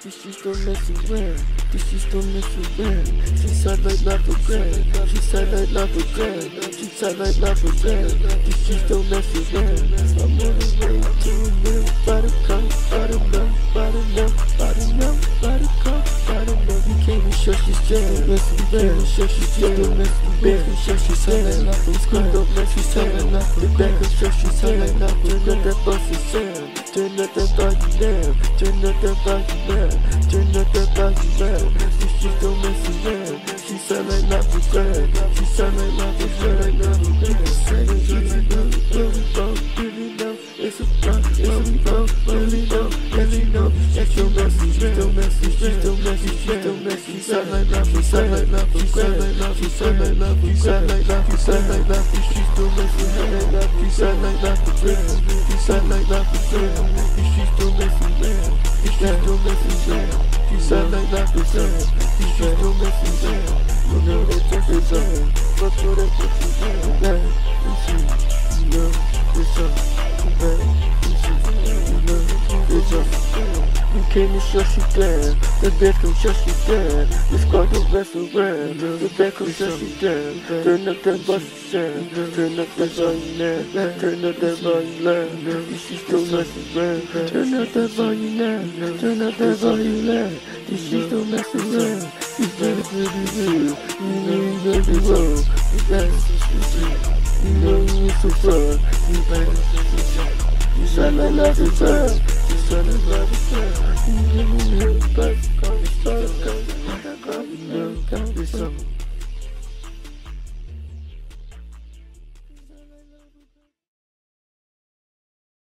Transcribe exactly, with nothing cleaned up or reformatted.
This shit don't mess around. This shit don't mess around. She sound like love a grand. She sound like love a grand. She sound like love a grand. This shit don't mess around. I'm on the way to a little buttercup, buttermilk, buttermilk, buttermilk, buttercup, buttermilk. You can't even show she's jam. Mess around. Show she's jam. Don't mess around. Show she's jam. It's cool, don't mess around. The back of show she's jam. Turn up that bossy sound. Turn up that volume down. Turn up that volume down. Turn up that volume down. This shit don't mess around. She sound like love a grand. She sound like love a grand. People say really know, really know, really know. It's a fun, it's a fun, really know, really know. She don't mess around. She don't mess around. She don't mess around. She don't mess around. She sound like love a sound like love a sound like love. She sound like love a sound like love. She sound like love. She don't mess around. She sound like love a grand. She sound like love a grand. She don't mess around. She don't mess around. She sound like love a grand. She don't mess around. You know that it's a but for that it's a bad. You know it's a bad. You know it's a. You came to shut you down. The back can shut you down. The squad don't mess around. The back can shut you down. Turn up that bus sound. Turn up that volume now. Turn up that volume loud. This shit don't mess around. Turn up that volume now. Turn up that volume loud. This shit don't mess around. It's very good, good. You know you got it wrong. You got it. You know you so fun. You got it. You sound like love is fun. You sound like love is fun. You know you got it. You know you got it.